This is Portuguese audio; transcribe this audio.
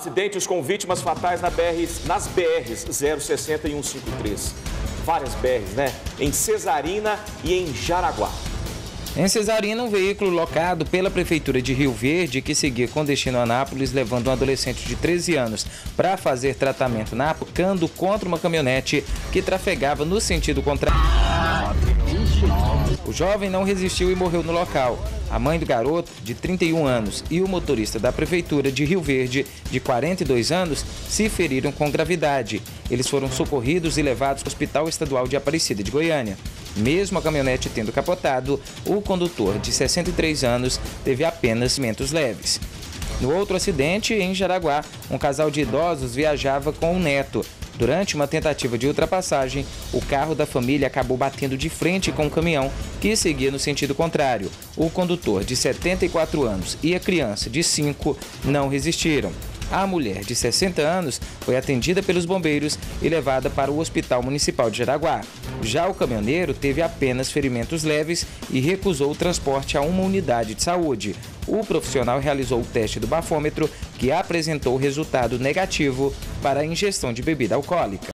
Acidentes com vítimas fatais nas BRs 060 e 153. Várias BRs, né? Em Cesarina e em Jaraguá. Em Cesarina, um veículo locado pela Prefeitura de Rio Verde, que seguia com destino a Anápolis, levando um adolescente de 13 anos para fazer tratamento na Apucando contra uma caminhonete que trafegava no sentido contrário. O jovem não resistiu e morreu no local. A mãe do garoto, de 31 anos, e o motorista da Prefeitura de Rio Verde, de 42 anos, se feriram com gravidade. Eles foram socorridos e levados ao Hospital Estadual de Aparecida de Goiânia. Mesmo a caminhonete tendo capotado, o condutor, de 63 anos, teve apenas ferimentos leves. No outro acidente, em Jaraguá, um casal de idosos viajava com um neto. Durante uma tentativa de ultrapassagem, o carro da família acabou batendo de frente com um caminhão que seguia no sentido contrário. O condutor, de 74 anos, e a criança, de 5, não resistiram. A mulher, de 60 anos, foi atendida pelos bombeiros e levada para o Hospital Municipal de Jaraguá. Já o caminhoneiro teve apenas ferimentos leves e recusou o transporte a uma unidade de saúde. O profissional realizou o teste do bafômetro, que apresentou resultado negativo para a ingestão de bebida alcoólica.